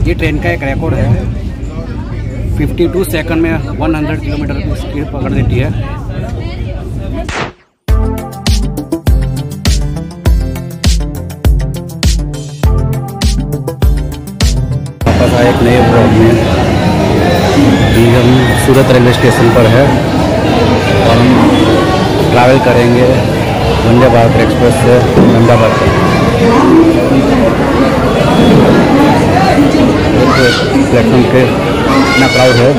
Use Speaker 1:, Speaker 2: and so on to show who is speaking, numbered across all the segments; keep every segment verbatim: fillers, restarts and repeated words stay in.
Speaker 1: ये ट्रेन का एक रिकॉर्ड है। बावन सेकंड में सौ किलोमीटर की स्पीड पकड़ देती है। वापस आए एक नए ब्लॉग में। अभी हम सूरत रेलवे स्टेशन पर है और हम ट्रैवल करेंगे वंदे भारत एक्सप्रेस से अहमदाबाद तक। प्लेटफॉर्म के इतना क्राउड है।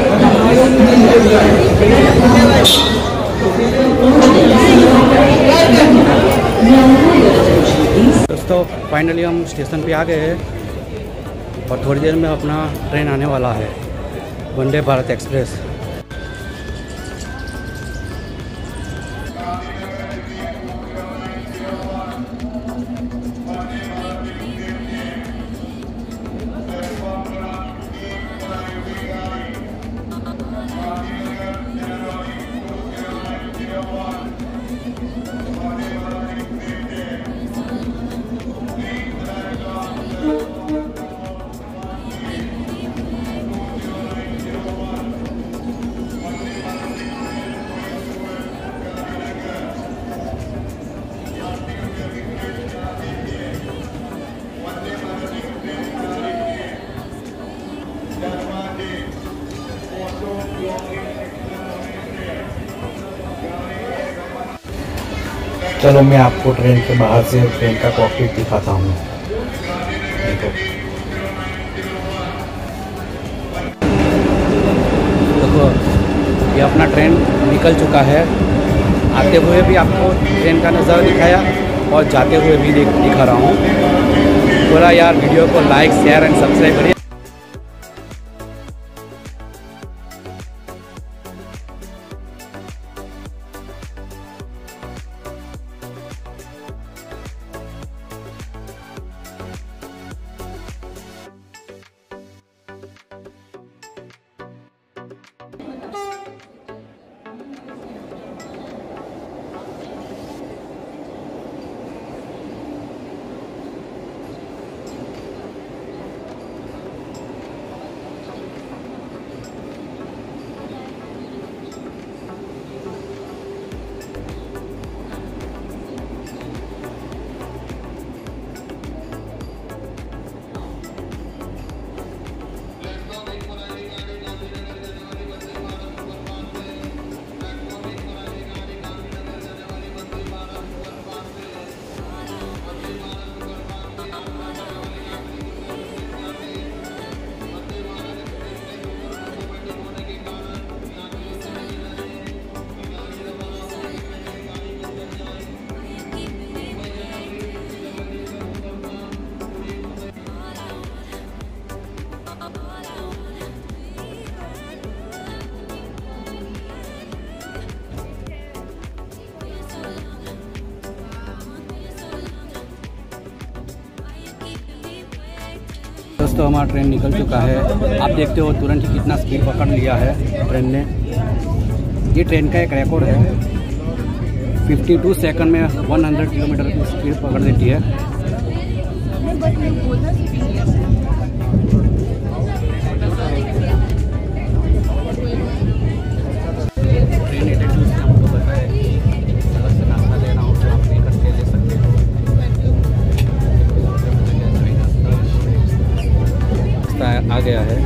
Speaker 1: दोस्तों फाइनली हम स्टेशन पे आ गए हैं और थोड़ी देर में अपना ट्रेन आने वाला है, वंदे भारत एक्सप्रेस। चलो मैं आपको ट्रेन के बाहर से ट्रेन का कॉकपिट दिखाता हूँ। देखो देखो ये अपना ट्रेन निकल चुका है। आते हुए भी आपको ट्रेन का नज़ारा दिखाया और जाते हुए भी दिखा रहा हूँ। पूरा यार वीडियो को लाइक शेयर एंड सब्सक्राइब करिए। दोस्तों हमारा ट्रेन निकल चुका है। आप देखते हो तुरंत ही कितना स्पीड पकड़ लिया है ट्रेन ने। ये ट्रेन का एक रिकॉर्ड है। बावन सेकंड में सौ किलोमीटर की स्पीड पकड़ देती है। ट्रेन अटेंडेंट ने हमको बताया कि अलग से नाश्ता लेना हो तो आप ये करके ले सकते हो। आ गया है।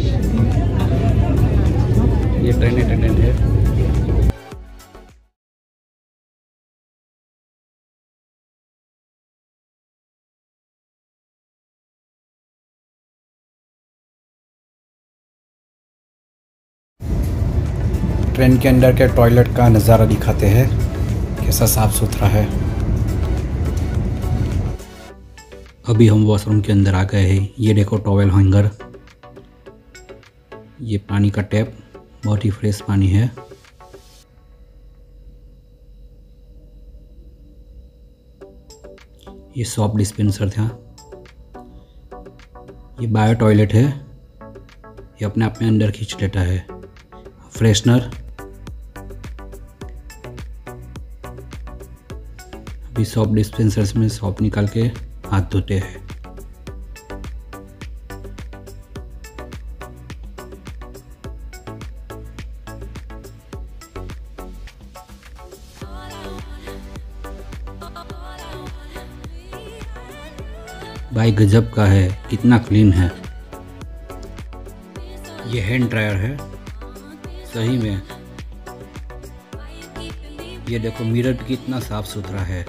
Speaker 1: ये ट्रेन अटेंडेंट है। ट्रेन के अंदर के टॉयलेट का नज़ारा दिखाते हैं, कैसा साफ सुथरा है। अभी हम वॉशरूम के अंदर आ गए हैं। ये देखो टॉवेल हैंगर, ये पानी का टैप, बहुत ही फ्रेश पानी है। ये सॉप डिस्पेंसर था। ये बायो टॉयलेट है, ये अपने आप में अंदर खींच लेता है। फ्रेशनर, अभी सॉप डिस्पेंसर्स में सॉप निकाल के हाथ धोते हैं। भाई गजब का है, कितना क्लीन है। ये हैंड ड्रायर है सही में। ये देखो मिरर भी कितना साफ सुथरा है।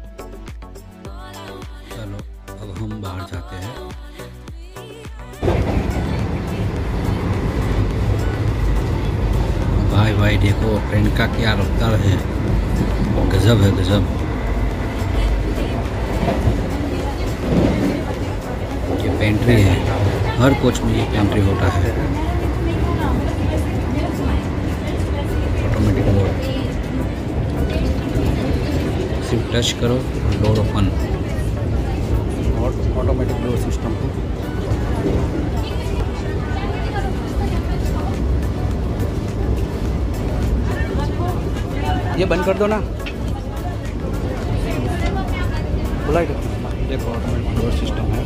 Speaker 1: चलो अब हम बाहर जाते हैं। भाई भाई देखो ट्रेन का क्या रफ्तार है, गजब है गजब। ये पेंट्री है, हर कोच में ये पेंट्री होता है। ऑटोमेटिक डोर, सिर्फ टच करो डोर ओपन। और ऑटोमेटिक डोर सिस्टम को ये बंद कर दो ना, खुला ही देखो। ऑटोमेटिक डोर सिस्टम है।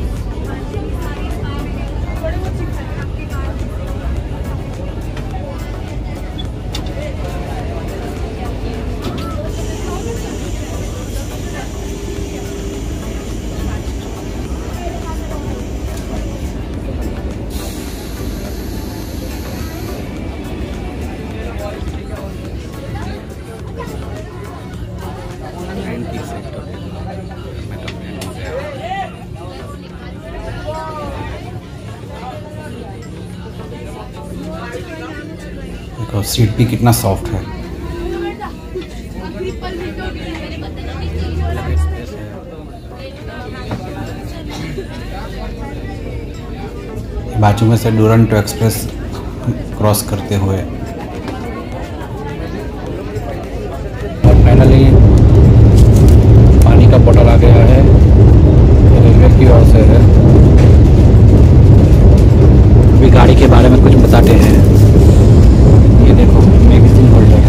Speaker 1: देखो सीट भी कितना सॉफ्ट है। बाजू में से डुरंटो एक्सप्रेस क्रॉस करते हुए। और फाइनली पानी का बोतल आ गया है, रेलवे की ओर से है। अभी गाड़ी के बारे में कुछ बताते हैं। ये देखो मैगजीन होल्डर,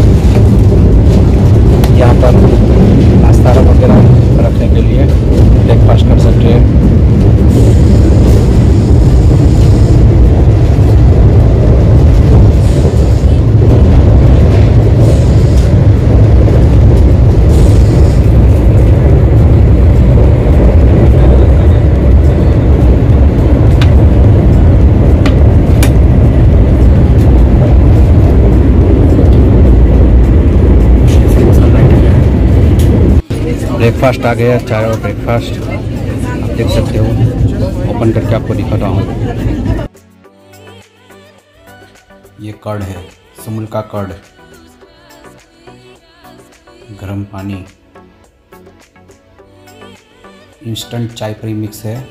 Speaker 1: यहाँ पर नाश्ता वगैरह रखने के लिए ब्रेकफास्ट कर सकते हैं। ब्रेकफास्ट आ गया, चाय और ब्रेकफास्ट आप देख सकते हो। ओपन करके आपको दिखाता हूँ। ये कर्ड है, सुमुल का कर्ड, गरम पानी, इंस्टेंट चाय प्रीमिक्स है,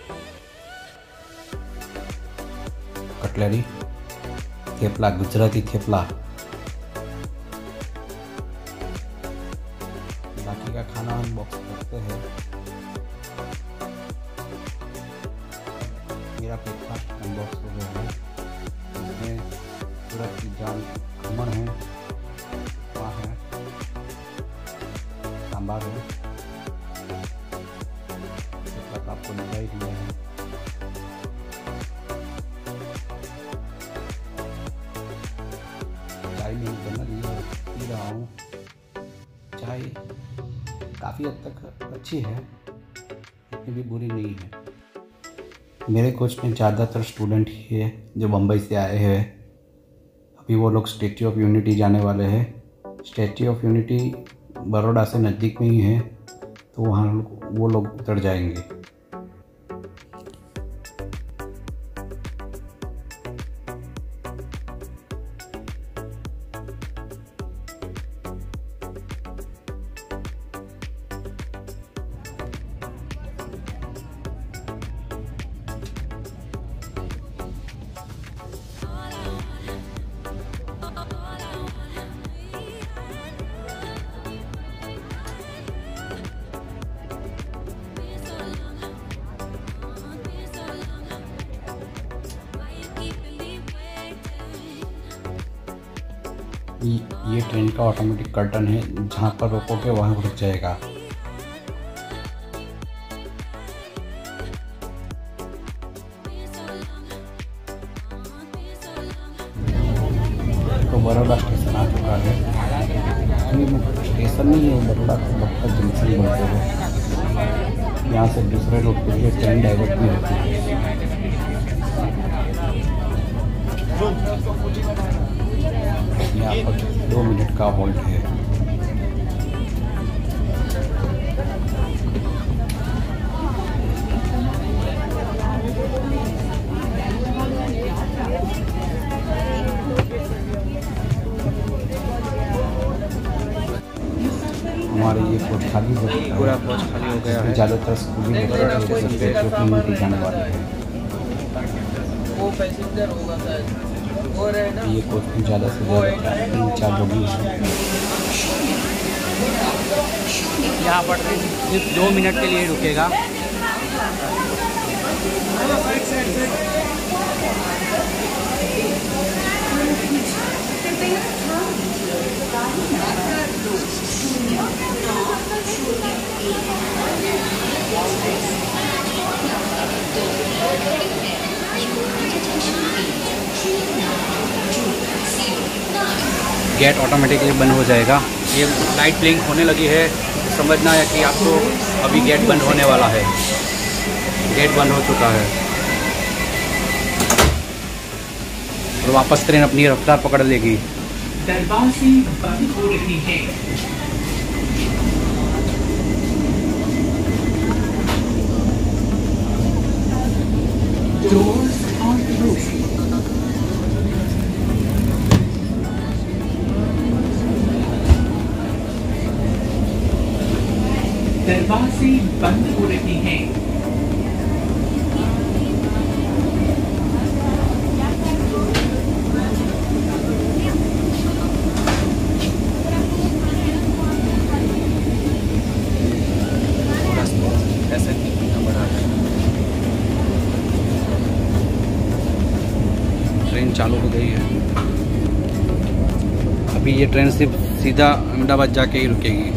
Speaker 1: कटलरी, थेपला, गुजराती थेपला। बाकी का खाना अनबॉक्स करते हैं। मेरा ब्रेकफास्ट अनबॉक्स हो गया है। इसमें पूरा जान खमण है, वहाँ है, सांबार है, तक आपको निकाल ही दिया है। चाय नहीं बना लिया, पी रहा हूँ। चाय काफ़ी हद तक अच्छी है, इतनी भी बुरी नहीं है। मेरे कोच में ज़्यादातर स्टूडेंट ही है जो मुंबई से आए हैं। अभी वो लोग स्टैच्यू ऑफ यूनिटी जाने वाले हैं। स्टैच्यू ऑफ यूनिटी बड़ौदा से नज़दीक में ही है, तो वहाँ वो लोग उतर जाएंगे। ये ट्रेन का ऑटोमेटिक कर्टन है, जहाँ पर रोकोगे वहाँ रुक जाएगा। तो बड़ौदा स्टेशन आ चुका है। स्टेशन नहीं है, बड़ौदा का जंक्शन बोलते हैं। यहाँ से दूसरे रूट के लिए ट्रेन डाइवर्ट भी होती है। यहाँ पर दो मिनट का होल्ड है। हमारे ये कोच खाली हो चुका है,
Speaker 2: पूरा कोच खाली हो गया है।
Speaker 1: ज़्यादातर स्कूली बच्चे जो कम्युनिटी जाने वाले हैं।
Speaker 2: वो पैसेंजर होगा शायद।
Speaker 1: ये कोच में ज़्यादा से ज़्यादा तीन चार लोग ही हैं। यहाँ पर सिर्फ दो मिनट के लिए रुकेगा। गेट ऑटोमेटिकली बंद हो जाएगा। ये लाइट ब्लिंक होने लगी है, समझना है कि आपको अभी गेट बंद होने वाला है। गेट बंद हो चुका है और वापस ट्रेन अपनी रफ्तार पकड़ लेगी।
Speaker 3: दरवाजे बंद हो रही है। Doors on roof. दरवाजे बंद हो रहे हैं।
Speaker 2: ऐसा कितना बड़ा है।
Speaker 1: ट्रेन चालू हो गई है। अभी ये ट्रेन सिर्फ सीधा अहमदाबाद जाके ही रुकेगी।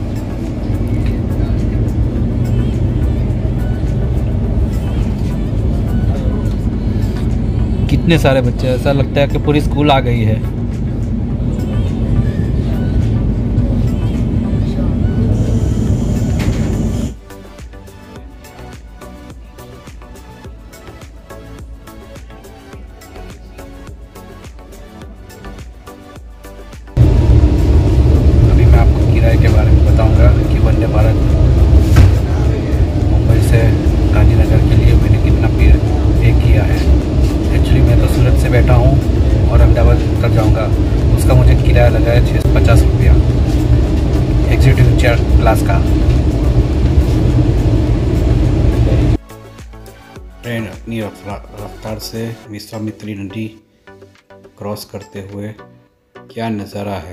Speaker 4: कितने सारे बच्चे, ऐसा लगता है कि पूरी स्कूल आ गई है।
Speaker 1: अभी मैं आपको किराए के बारे में बताऊंगा कि वंदे भारत मुंबई से गांधीनगर के लिए मैंने कितना पे पे किया है। एक्चुअली मैं तो सूरत से बैठा हूँ और अहमदाबाद उतर जाऊँगा। उसका मुझे किराया लगा है छः सौ पचास रुपया एग्जीक्यूटिव चेयर क्लास का। ट्रेन अपनी रफ्तार से विश्वामित्री नदी क्रॉस करते हुए क्या नज़ारा है।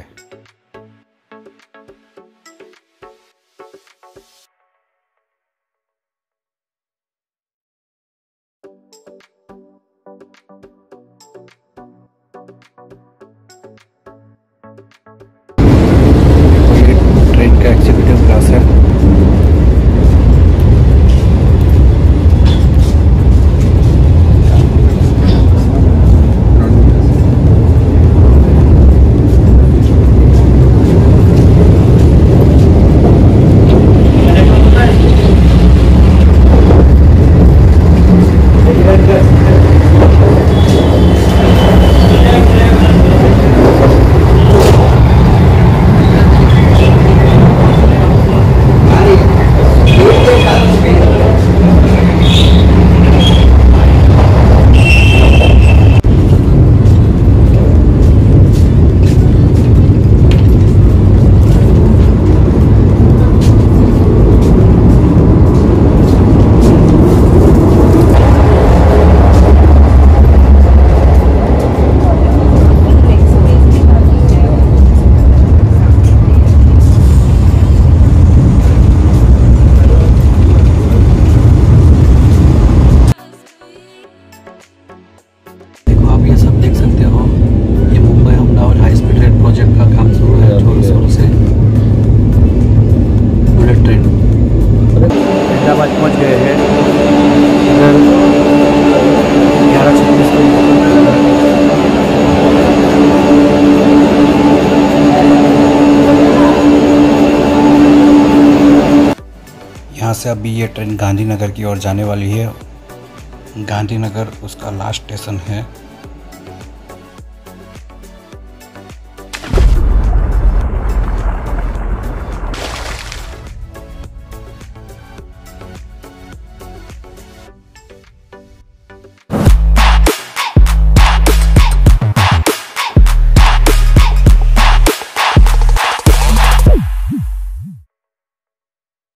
Speaker 1: ट्रेन का एग्जीक्यूटिव क्लास है। यहाँ से अभी ये ट्रेन गांधीनगर की ओर जाने वाली है। गांधीनगर उसका लास्ट स्टेशन है।